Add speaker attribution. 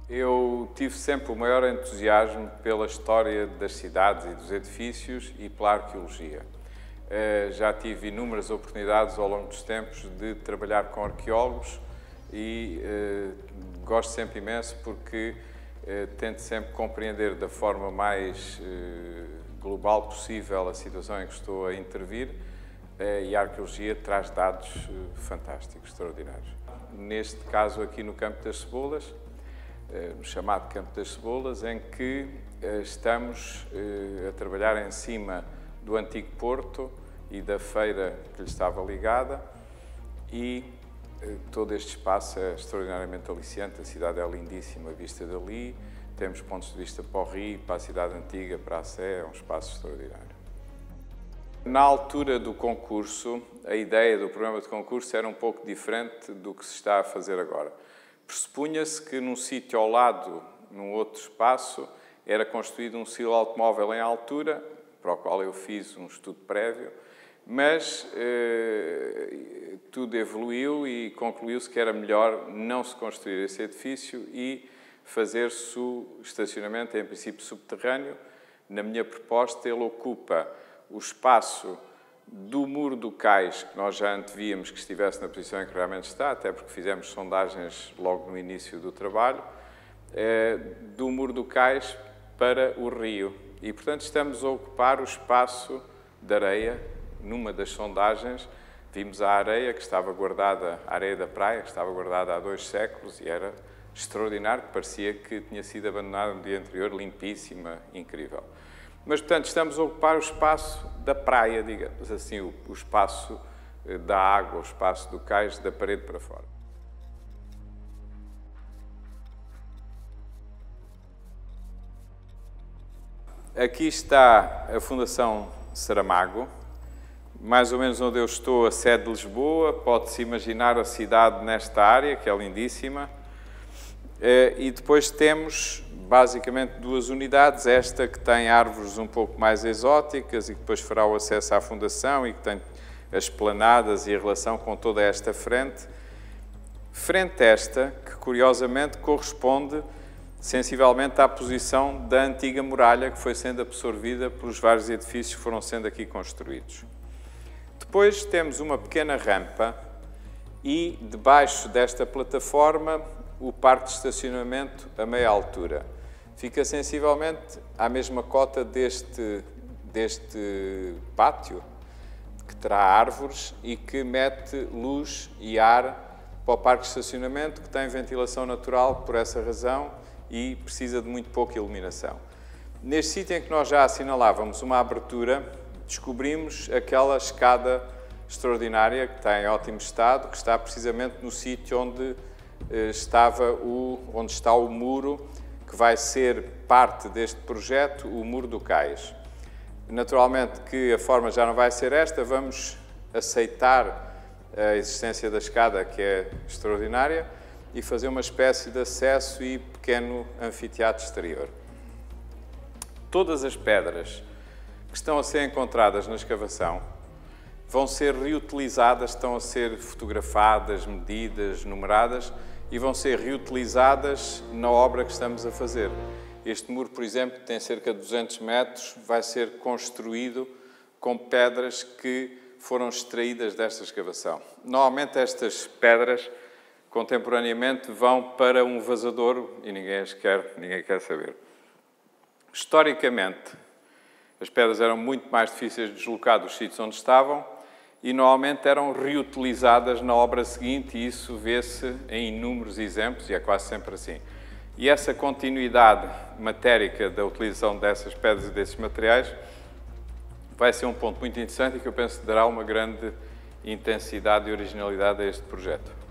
Speaker 1: Eu tive sempre o maior entusiasmo pela história das cidades e dos edifícios e pela arqueologia. Já tive inúmeras oportunidades ao longo dos tempos de trabalhar com arqueólogos e gosto sempre imenso porque tento sempre compreender da forma mais global possível a situação em que estou a intervir e a arqueologia traz dados fantásticos, extraordinários. Neste caso aqui no Campo das Cebolas, no chamado Campo das Cebolas, em que estamos a trabalhar em cima do antigo porto e da feira que lhe estava ligada, e todo este espaço é extraordinariamente aliciante. A cidade é lindíssima, a vista dali, temos pontos de vista para o Rio, para a cidade antiga, para a Sé, é um espaço extraordinário. Na altura do concurso, a ideia do programa de concurso era um pouco diferente do que se está a fazer agora. Pressupunha-se que num sítio ao lado, num outro espaço, era construído um silo automóvel em altura, para o qual eu fiz um estudo prévio, mas tudo evoluiu e concluiu-se que era melhor não se construir esse edifício e fazer-se o estacionamento, em princípio, subterrâneo. Na minha proposta, ele ocupa o espaço do Muro do Cais, que nós já antevíamos que estivesse na posição em que realmente está, até porque fizemos sondagens logo no início do trabalho, do Muro do Cais para o rio. E, portanto, estamos a ocupar o espaço de areia. Numa das sondagens, vimos a areia que estava guardada, a areia da praia, que estava guardada há 2 séculos e era extraordinário, parecia que tinha sido abandonada no dia anterior, limpíssima, incrível. Mas, portanto, estamos a ocupar o espaço da praia, digamos assim, o espaço da água, o espaço do cais, da parede para fora. Aqui está a Fundação Saramago, mais ou menos onde eu estou, a sede de Lisboa. Pode-se imaginar a cidade nesta área, que é lindíssima. E depois temos, basicamente, 2 unidades. Esta que tem árvores um pouco mais exóticas e que depois fará o acesso à Fundação e que tem as esplanadas e a relação com toda esta frente. Frente esta, que curiosamente corresponde sensivelmente à posição da antiga muralha que foi sendo absorvida pelos vários edifícios que foram sendo aqui construídos. Depois temos uma pequena rampa e, debaixo desta plataforma, o parque de estacionamento a meia altura. Fica sensivelmente à mesma cota deste pátio, que terá árvores e que mete luz e ar para o parque de estacionamento, que tem ventilação natural por essa razão e precisa de muito pouca iluminação. Neste sítio em que nós já assinalávamos uma abertura, descobrimos aquela escada extraordinária, que está em ótimo estado, que está precisamente no sítio onde está o muro, que vai ser parte deste projeto, o Muro do Cais. Naturalmente que a forma já não vai ser esta, vamos aceitar a existência da escada, que é extraordinária, e fazer uma espécie de acesso e pequeno anfiteatro exterior. Todas as pedras que estão a ser encontradas na escavação vão ser reutilizadas, estão a ser fotografadas, medidas, numeradas e vão ser reutilizadas na obra que estamos a fazer. Este muro, por exemplo, tem cerca de 200 metros, vai ser construído com pedras que foram extraídas desta escavação. Normalmente estas pedras, contemporaneamente, vão para um vazadouro e ninguém quer saber. Historicamente, as pedras eram muito mais difíceis de deslocar dos sítios onde estavam e normalmente eram reutilizadas na obra seguinte, e isso vê-se em inúmeros exemplos, e é quase sempre assim. E essa continuidade matérica da utilização dessas pedras e desses materiais vai ser um ponto muito interessante e que eu penso que dará uma grande intensidade e originalidade a este projeto.